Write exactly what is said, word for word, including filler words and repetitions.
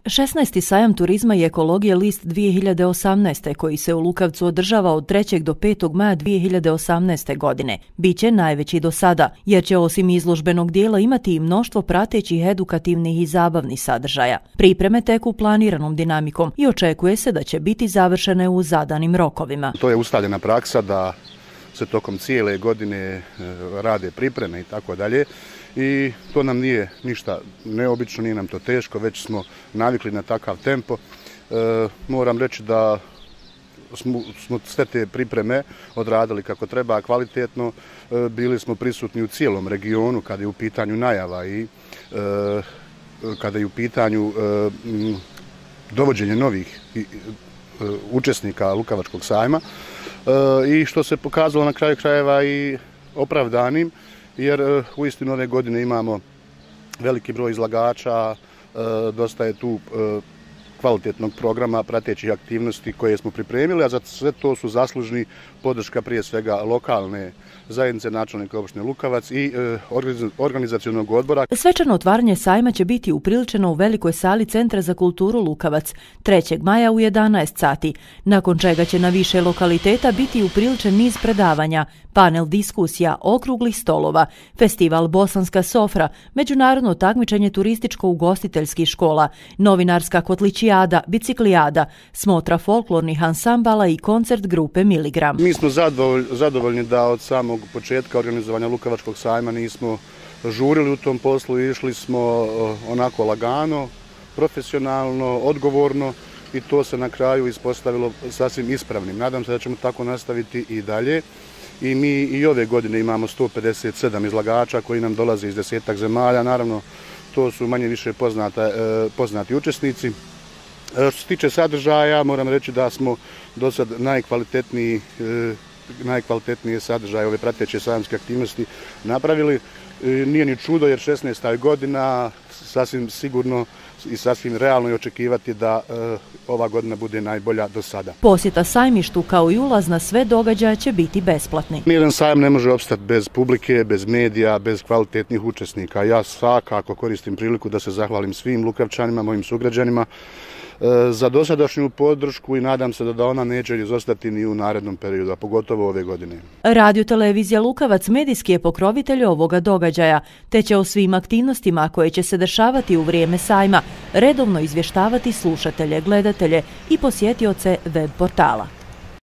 šesnaesti sajam turizma i ekologije List dvije hiljade osamnaeste, koji se u Lukavcu održava od trećeg do petog maja dvije hiljade osamnaeste. godine, biće najveći do sada, jer će osim izložbenog dijela imati i mnoštvo pratećih edukativnih i zabavnih sadržaja. Pripreme teku planiranom dinamikom i očekuje se da će biti završene u zadanim rokovima. To je ustaljena praksa da se tokom cijele godine rade pripreme i tako dalje. I to nam nije ništa neobično, nije nam to teško, već smo navikli na takav tempo. E, moram reći da smo, smo sve te pripreme odradili kako treba, kvalitetno. E, bili smo prisutni u cijelom regionu kada je u pitanju najava i e, kada je u pitanju e, dovođenje novih e, učesnika Lukavačkog sajma e, i što se pokazalo na kraju krajeva i opravdanim, jer uistinu ove godine imamo veliki broj izlagača, dosta je tu kvalitetnog programa, pratećih aktivnosti koje smo pripremili, a za sve to su zaslužni podrška prije svega lokalne zajednice, načelnika opštine Lukavac i organizacionog odbora. Svečano otvaranje sajma će biti upriličeno u velikoj sali Centra za kulturu Lukavac trećeg maja u jedanaest sati, nakon čega će na više lokaliteta biti upriličen niz predavanja, panel diskusija, okruglih stolova, festival Bosanska sofra, međunarodno takmičenje turističko-ugostiteljskih škola, novinarska kotličijada, biciklijada, smotra folklornih ansambala i koncert grupe Miligram. Mi smo zadovoljni da od samog početka organizovanja Lukavačkog sajma nismo žurili u tom poslu, išli smo onako lagano, profesionalno, odgovorno i to se na kraju ispostavilo sasvim ispravnim. Nadam se da ćemo tako nastaviti i dalje. I mi i ove godine imamo sto pedeset sedam izlagača koji nam dolaze iz desetak zemalja. Naravno, to su manje više poznata, poznati učesnici. Što se tiče sadržaja, moram reći da smo do sad najkvalitetniji najkvalitetnije sadržaje ove prateće sajamske aktivnosti napravili. Nije ni čudo jer šesnaesta je godina, sasvim sigurno i sasvim realno je očekivati da e, ova godina bude najbolja do sada. Posjeta sajmištu kao i ulaz na sve događaje će biti besplatni. Nijedan sajam ne može opstati bez publike, bez medija, bez kvalitetnih učesnika. Ja svakako koristim priliku da se zahvalim svim Lukavčanima, mojim sugrađanima za dosadašnju podršku i nadam se da ona neće izostati ni u narednom periodu, a pogotovo ove godine. Radio televizija Lukavac medijski je pokrovitelj ovoga događaja, te će o svim aktivnostima koje će se dešavati u vrijeme sajma redovno izvještavati slušatelje, gledatelje i posjetioce web portala.